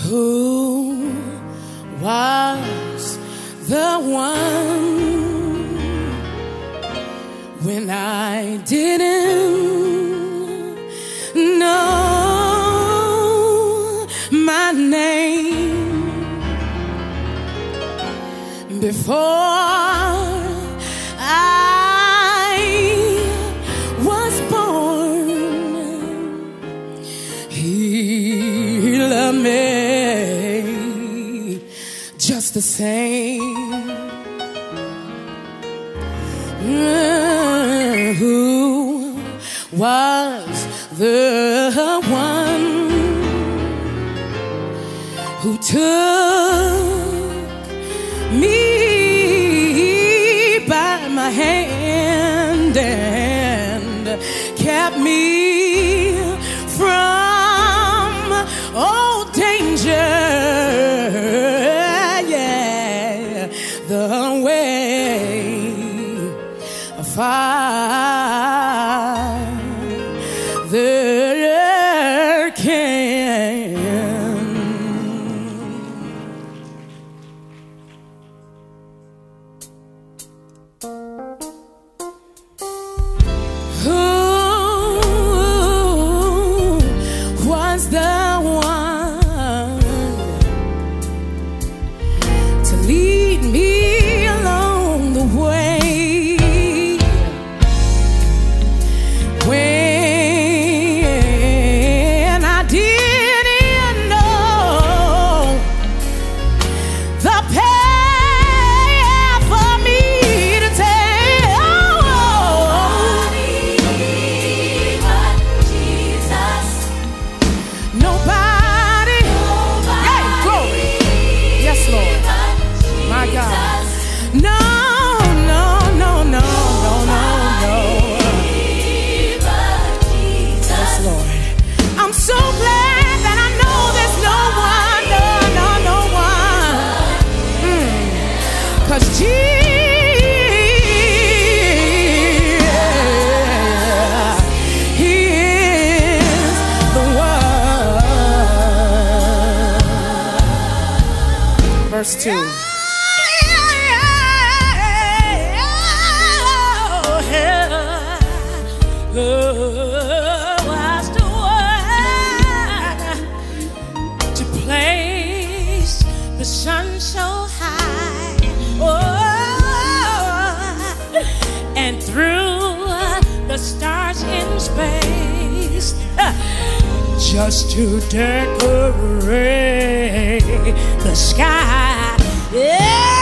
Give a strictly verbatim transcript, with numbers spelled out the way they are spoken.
Who was the one when I didn't know my name before I was born? He loved me just the same. Mm, who was the one who took me by my hand and kept me from all danger? Yeah, the way Father can. Who was the one to lead me along the way when I didn't know the path for me to take? Nobody but Jesus. Nobody. Nobody. Hey, glory. Yes, Lord. My God. No, no, no, no, no, no, no. Yes, Lord. I'm so glad that I know there's no one, no, no, no one. Mm. 'Cause Jesus, He is the one. Verse two. Was the one to place the sun so high, oh, and through the stars in space, just to decorate the sky. Yeah.